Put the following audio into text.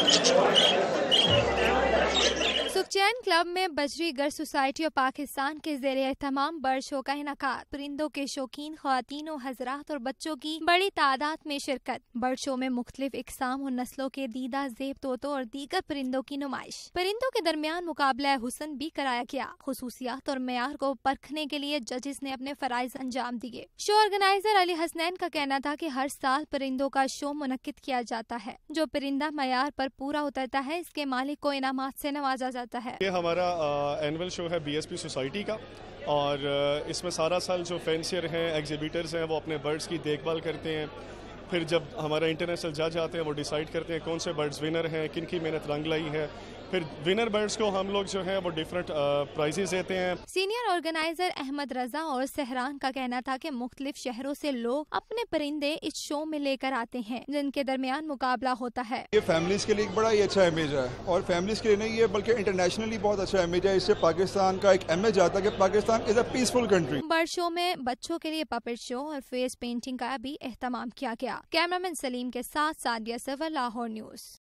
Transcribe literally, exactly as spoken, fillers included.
सुखचैन club में बजरी गर सोसाइटी और पाकिस्तान के ज़ेरे एहतमाम बर्ड शो का इनकाद। परिंदों के शौकीन ख्वातीन और हजरात और बच्चों की बड़ी तादाद में शिरकत। बर्ड शो में मुख्तलिफ इकसाम और नस्लों के दीदा ज़ेब तोतों और दीगर परिंदों की नुमाइश। परिंदों के दरमियान मुकाबला हुस्न भी कराया गया। खुसूसियात और मेयार को परखने के लिए जजेस ने अपने फराइज अंजाम दिए। शो ऑर्गेनाइजर अली हसनैन का कहना था कि हर साल परिंदों का शो मुनक्किद किया जाता है। जो परिंदा मेयार पर पूरा उतरता है इसके मालिक को इनामात से नवाजा जाता है। ये हमारा एनुअल शो है बीएसपी सोसाइटी का, और इसमें सारा साल जो फैंसियर हैं, एग्जिबिटर्स हैं, वो अपने बर्ड्स की देखभाल करते हैं। फिर जब हमारा इंटरनेशनल जज आते हैं वो डिसाइड करते हैं कौन से बर्ड्स विनर हैं, किन की मेहनत रंग लाई है। फिर विनर बर्ड्स को हम लोग जो है वो डिफरेंट प्राइजेस देते हैं। सीनियर ऑर्गेनाइजर अहमद रजा और सहरान का कहना था कि मुख्तलिफ शहरों से लोग अपने परिंदे इस शो में लेकर आते हैं जिनके दरमियान मुकाबला होता है। ये फैमिलीज के लिए एक बड़ा ही अच्छा इमेज है, और फैमिलीज के लिए नहीं है बल्कि इंटरनेशनली बहुत अच्छा इमेज है। इससे पाकिस्तान का एक इमेज आता है कि Pakistan is a peaceful country. Bird show में बच्चों के लिए पपेट शो और फेस पेंटिंग का भी एहतमाम किया गया। कैमरामैन सलीम के साथ सादिया सफर, लाहौर न्यूज।